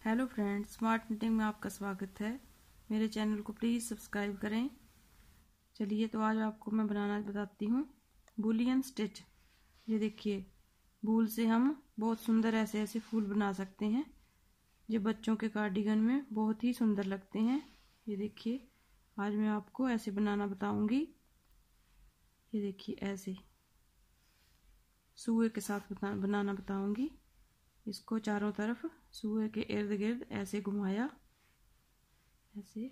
Hello friends, smart knitting में आपका स्वागत है। मेरे चैनल को प्लीज़ सब्सक्राइब करें। चलिए तो आज आपको मैं बनाना बताती हूँ बुलियन स्टिच। ये देखिए, वूल से हम बहुत सुंदर ऐसे ऐसे फूल बना सकते हैं। ये बच्चों के कार्डिगन में बहुत ही सुंदर लगते हैं। ये देखिए, आज मैं आपको ऐसे बनाना बताऊंगी। ये देखिए, ऐसे सुए के साथ बनाना बताऊंगी। इसको चारों तरफ सुए के इर्द गिर्द ऐसे घुमाया, ऐसे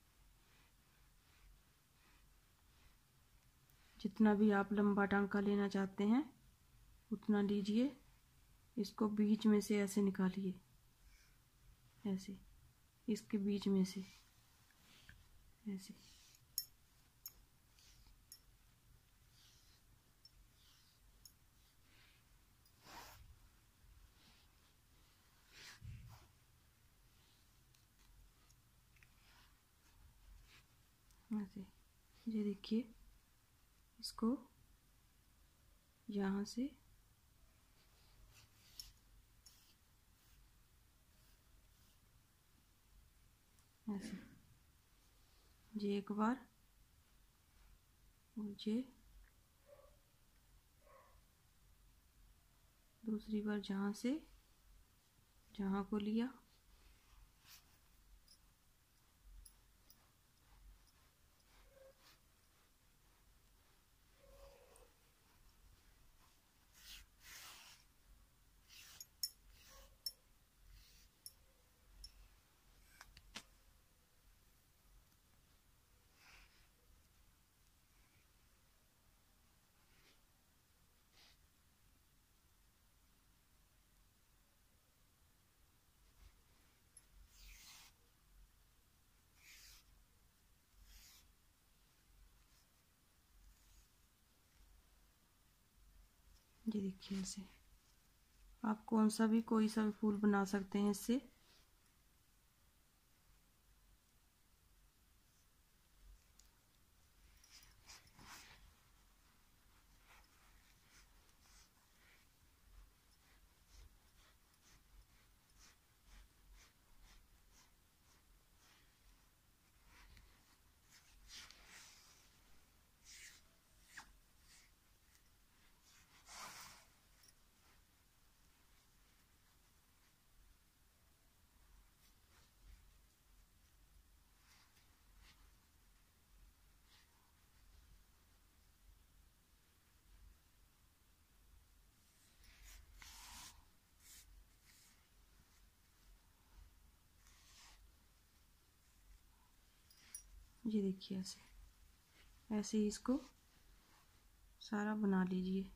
जितना भी आप लंबा टांका लेना चाहते हैं उतना लीजिए। इसको बीच में से ऐसे निकालिए, ऐसे इसके बीच में से ऐसे। ऐसे ये देखिए, इसको यहाँ से ऐसे ये एक बार, ये दूसरी बार जहाँ से जहाँ को लिया, ये देखिए ऐसे। आप कौन सा भी कोई सा भी फूल बना सकते हैं इससे। ये देखिए, ऐसे ऐसे ही इसको सारा बना लीजिए।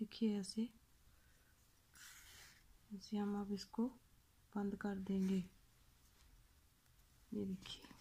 देखिए ऐसे हम अब इसको बंद कर देंगे। ये देखिए